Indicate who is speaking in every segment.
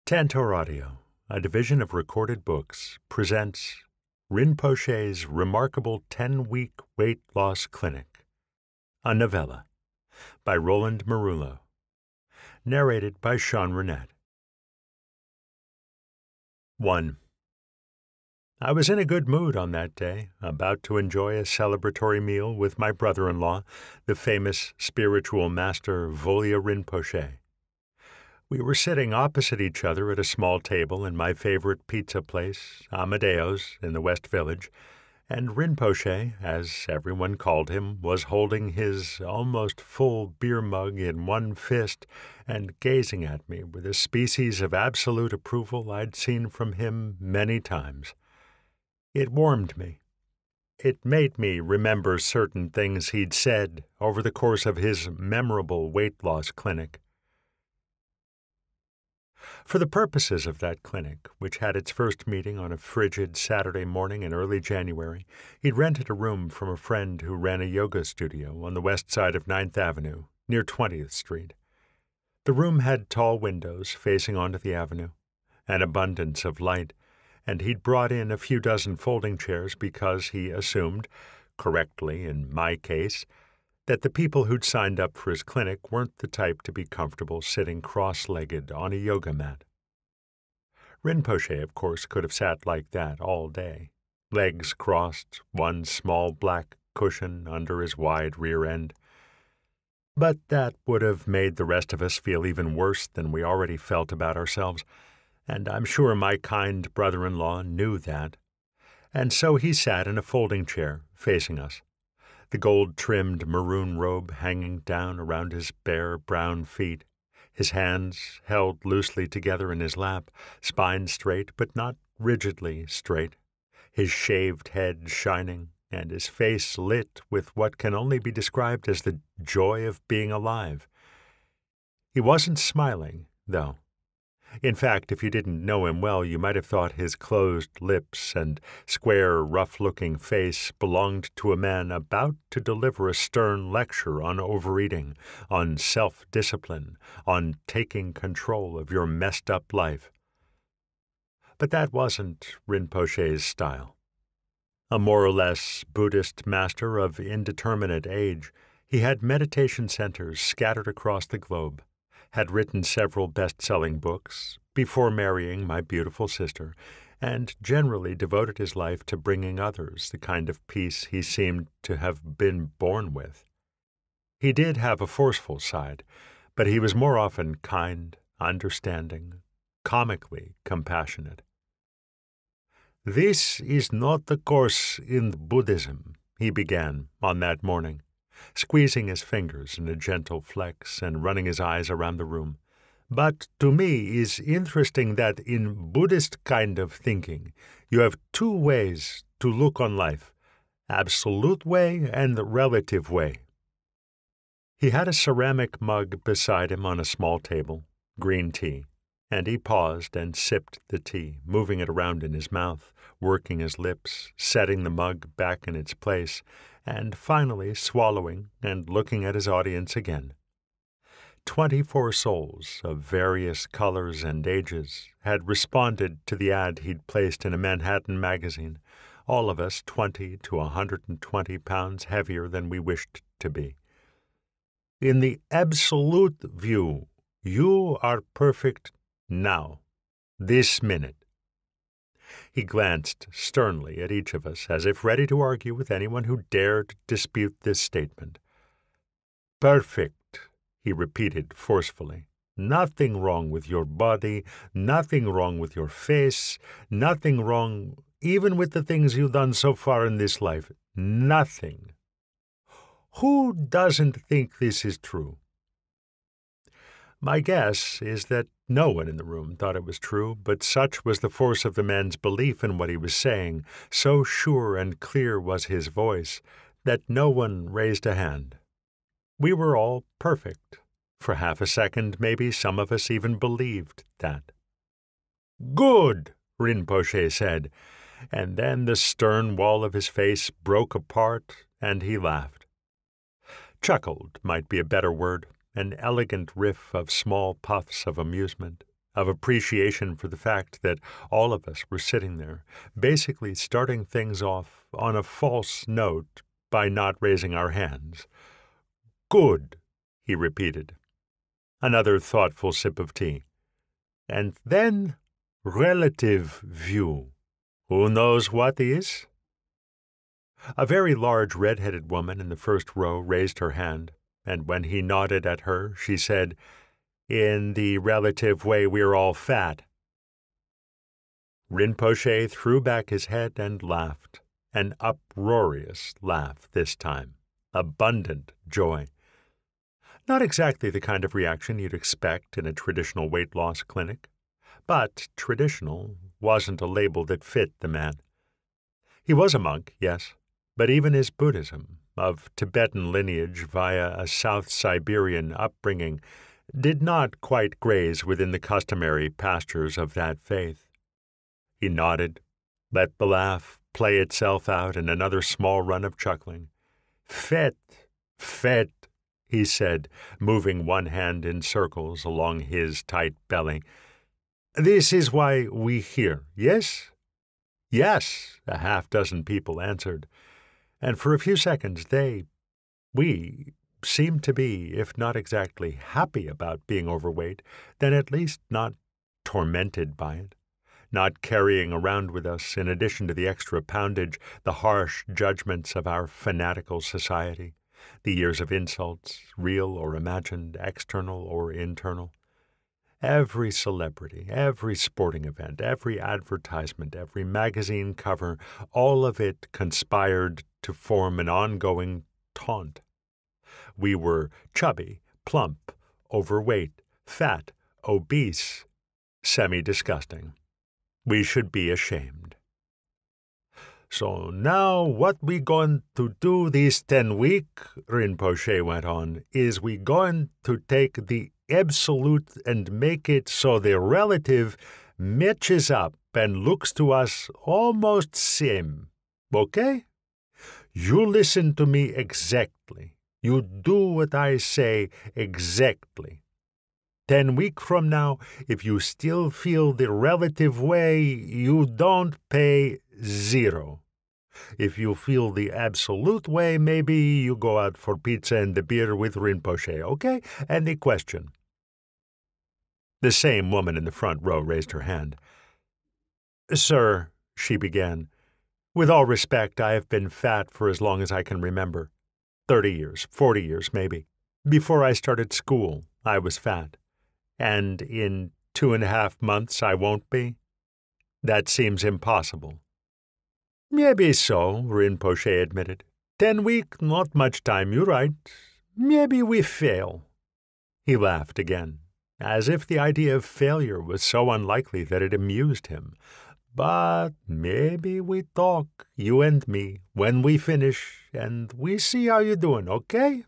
Speaker 1: Tantor Audio, a division of Recorded Books, presents Rinpoche's Remarkable 10-Week Weight Loss Clinic, a novella, by Roland Merullo, narrated by Runnette. 1. I was in a good mood on that day, about to enjoy a celebratory meal with my brother-in-law, the famous spiritual master Volya Rinpoche. We were sitting opposite each other at a small table in my favorite pizza place, Amadeo's, in the West Village, and Rinpoche, as everyone called him, was holding his almost full beer mug in one fist and gazing at me with a species of absolute approval I'd seen from him many times. It warmed me. It made me remember certain things he'd said over the course of his memorable weight loss clinic. For the purposes of that clinic, which had its first meeting on a frigid Saturday morning in early January, he'd rented a room from a friend who ran a yoga studio on the west side of 9th Avenue, near 20th Street. The room had tall windows facing onto the avenue, an abundance of light, and he'd brought in a few dozen folding chairs because he assumed, correctly in my case, that the people who'd signed up for his clinic weren't the type to be comfortable sitting cross-legged on a yoga mat. Rinpoche, of course, could have sat like that all day, legs crossed, one small black cushion under his wide rear end. But that would have made the rest of us feel even worse than we already felt about ourselves, and I'm sure my kind brother-in-law knew that. And so he sat in a folding chair, facing us, the gold-trimmed maroon robe hanging down around his bare brown feet, his hands held loosely together in his lap, spine straight but not rigidly straight, his shaved head shining, and his face lit with what can only be described as the joy of being alive. He wasn't smiling, though. In fact, if you didn't know him well, you might have thought his closed lips and square, rough-looking face belonged to a man about to deliver a stern lecture on overeating, on self-discipline, on taking control of your messed-up life. But that wasn't Rinpoche's style. A more or less Buddhist master of indeterminate age, he had meditation centers scattered across the globe, had written several best-selling books before marrying my beautiful sister, and generally devoted his life to bringing others the kind of peace he seemed to have been born with. He did have a forceful side, but he was more often kind, understanding, comically compassionate. "This is not the course in Buddhism," he began on that morning, squeezing his fingers in a gentle flex and running his eyes around the room. "But to me is interesting that in Buddhist kind of thinking, you have two ways to look on life, absolute way and relative way." He had a ceramic mug beside him on a small table, green tea, and he paused and sipped the tea, moving it around in his mouth, working his lips, setting the mug back in its place, and finally swallowing and looking at his audience again. 24 souls of various colors and ages had responded to the ad he'd placed in a Manhattan magazine, all of us 20 to 120 pounds heavier than we wished to be. "In the absolute view, you are perfect now, this minute." He glanced sternly at each of us, as if ready to argue with anyone who dared dispute this statement. "Perfect," he repeated forcefully. "Nothing wrong with your body, nothing wrong with your face, nothing wrong even with the things you've done so far in this life. Nothing. Who doesn't think this is true?" My guess is that no one in the room thought it was true, but such was the force of the man's belief in what he was saying, so sure and clear was his voice, that no one raised a hand. We were all perfect. For half a second, maybe some of us even believed that. "Good," Rinpoche said, and then the stern wall of his face broke apart, and he laughed. Chuckled might be a better word, an elegant riff of small puffs of amusement, of appreciation for the fact that all of us were sitting there, basically starting things off on a false note by not raising our hands. "Good," he repeated. Another thoughtful sip of tea. "And then relative view. Who knows what is?" A very large red-headed woman in the first row raised her hand, and when he nodded at her, she said, "In the relative way we're all fat." Rinpoche threw back his head and laughed, an uproarious laugh this time, abundant joy. Not exactly the kind of reaction you'd expect in a traditional weight loss clinic, but traditional wasn't a label that fit the man. He was a monk, yes, but even his Buddhism, of Tibetan lineage via a South Siberian upbringing, did not quite graze within the customary pastures of that faith. He nodded, let the laugh play itself out in another small run of chuckling. "Fett, fett," he said, moving one hand in circles along his tight belly. "This is why we here, yes?" "Yes," a half-dozen people answered, and for a few seconds we seemed to be, if not exactly happy about being overweight, then at least not tormented by it, not carrying around with us, in addition to the extra poundage, the harsh judgments of our fanatical society, the years of insults, real or imagined, external or internal. Every celebrity, every sporting event, every advertisement, every magazine cover, all of it conspired to form an ongoing taunt. We were chubby, plump, overweight, fat, obese, semi-disgusting. We should be ashamed. "So now what we going to do this 10 week," Rinpoche went on, "is we going to take the absolute and make it so the relative matches up and looks to us almost same. Okay? You listen to me exactly. You do what I say exactly. 10 weeks from now, if you still feel the relative way, you don't pay 0. If you feel the absolute way, maybe you go out for pizza and the beer with Rinpoche, okay? Any question?" The same woman in the front row raised her hand. "Sir," she began, "with all respect, I have been fat for as long as I can remember. 30 years, 40 years, maybe. Before I started school, I was fat. And in 2.5 months I won't be? That seems impossible." "Maybe so," Rinpoche admitted. 10 weeks, not much time, you're right. Maybe we fail." He laughed again, as if the idea of failure was so unlikely that it amused him. "But maybe we talk, you and me, when we finish, and we see how you're doing, okay?"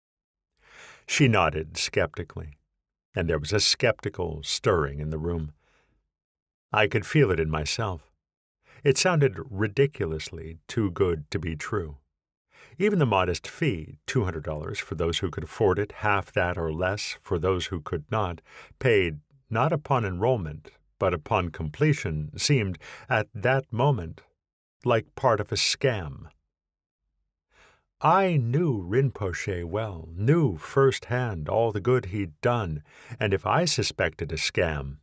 Speaker 1: She nodded skeptically, and there was a skeptical stirring in the room. I could feel it in myself. It sounded ridiculously too good to be true. Even the modest fee, $200 for those who could afford it, half that or less for those who could not, paid not upon enrollment, but upon completion, seemed, at that moment, like part of a scam. I knew Rinpoche well, knew firsthand all the good he'd done, and if I suspected a scam...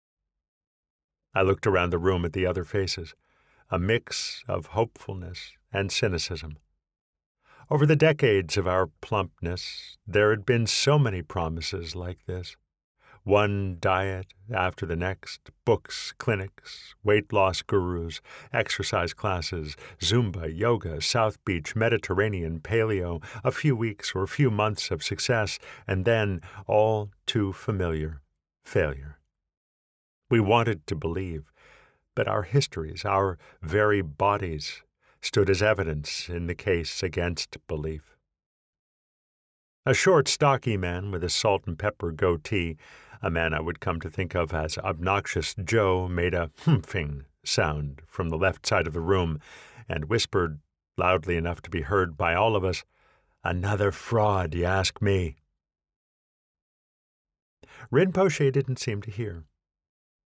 Speaker 1: I looked around the room at the other faces, a mix of hopefulness and cynicism. Over the decades of our plumpness, there had been so many promises like this. One diet after the next, books, clinics, weight loss gurus, exercise classes, Zumba, yoga, South Beach, Mediterranean, paleo, a few weeks or a few months of success, and then, all too familiar, failure. We wanted to believe, but our histories, our very bodies, stood as evidence in the case against belief. A short, stocky man with a salt and pepper goatee, a man I would come to think of as Obnoxious Joe, made a humping sound from the left side of the room and whispered, loudly enough to be heard by all of us, "Another fraud, you ask me." Rinpoche didn't seem to hear.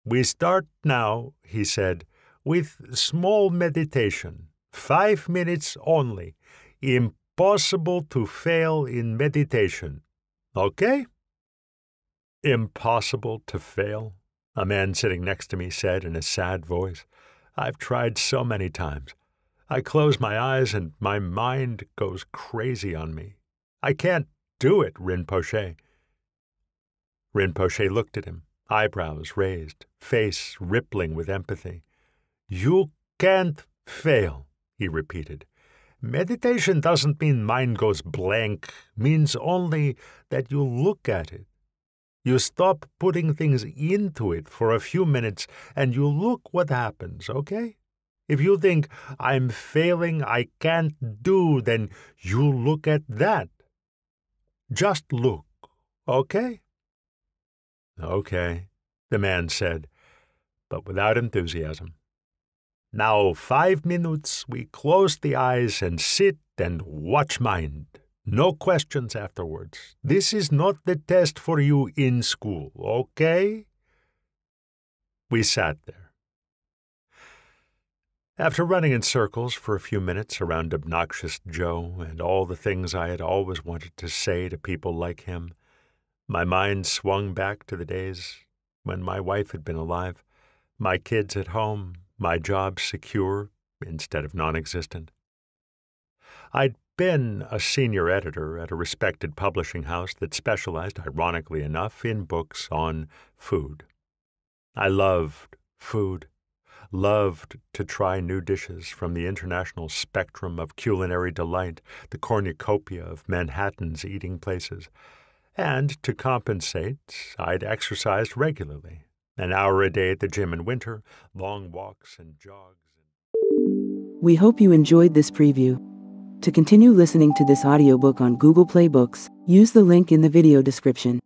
Speaker 1: "We start now," he said, "with small meditation. 5 minutes only. Impossible to fail in meditation. Okay?" "Impossible to fail," a man sitting next to me said in a sad voice. "I've tried so many times. I close my eyes and my mind goes crazy on me. I can't do it, Rinpoche." Rinpoche looked at him, eyebrows raised, face rippling with empathy. "You can't fail," he repeated. "Meditation doesn't mean mind goes blank, means only that you look at it. You stop putting things into it for a few minutes and you look what happens, okay? If you think, I'm failing, I can't do, then you look at that. Just look, okay?" "Okay," the man said, but without enthusiasm. "Now 5 minutes, we close the eyes and sit and watch mind. No questions afterwards. This is not the test for you in school, okay?" We sat there. After running in circles for a few minutes around obnoxious Joe and all the things I had always wanted to say to people like him, my mind swung back to the days when my wife had been alive, my kids at home, my job secure instead of non-existent. I'd been a senior editor at a respected publishing house that specialized, ironically enough, in books on food. I loved food, loved to try new dishes from the international spectrum of culinary delight, the cornucopia of Manhattan's eating places. And to compensate, I'd exercised regularly, an hour a day at the gym in winter, long walks and jogs.
Speaker 2: We hope you enjoyed this preview. To continue listening to this audiobook on Google Play Books, use the link in the video description.